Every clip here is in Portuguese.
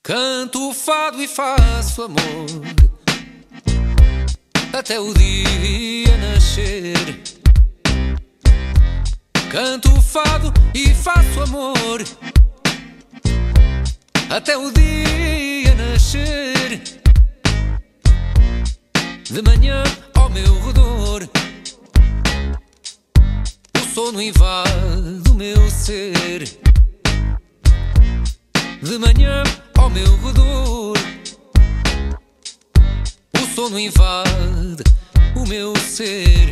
Canto o fado e faço amor até o dia nascer. Canto o fado e faço amor até o dia nascer. De manhã ao meu redor o sono invade o meu ser. De manhã ao meu redor o sono invade o meu ser.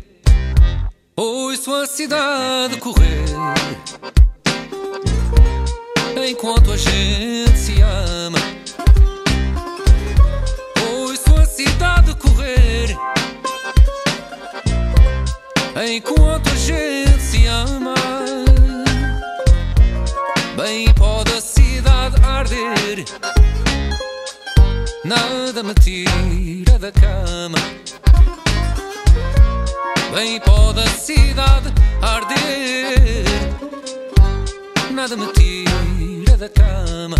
Ouço a cidade correr enquanto a gente se ama. Ouço a cidade correr enquanto a gente se ama. Bem pode a cidade arder, nada me tira da cama. Bem pode a cidade arder, nada me tira da cama.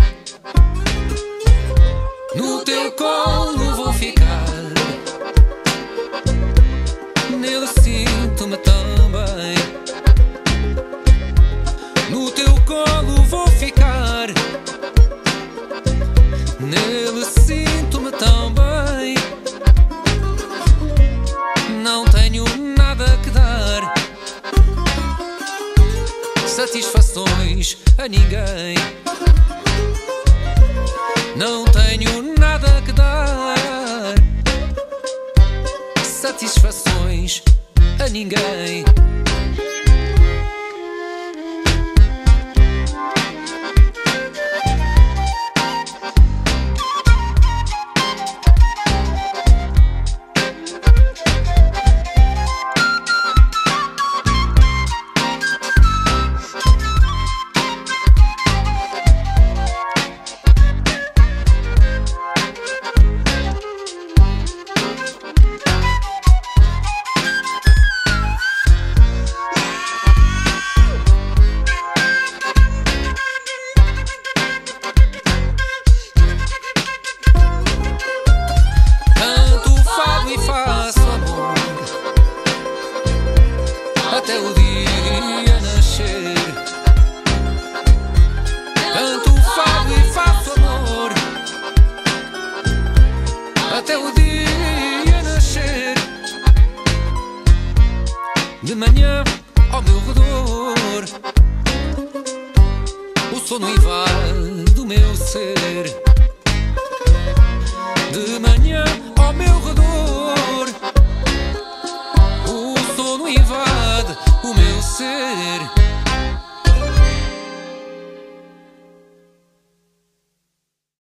No teu colo vou ficar, nele sinto-me tão bem. No teu colo vou ficar, nele sinto-me tão bem. Não tenho nada que dar satisfações a ninguém. Não tenho nada que dar satisfações a ninguém. Até o dia nascer. Canto o fado e faço amor até o dia nascer. De manhã ao meu redor o sono invade o meu ser. De manhã ao meu redor o sono invade o meu ser.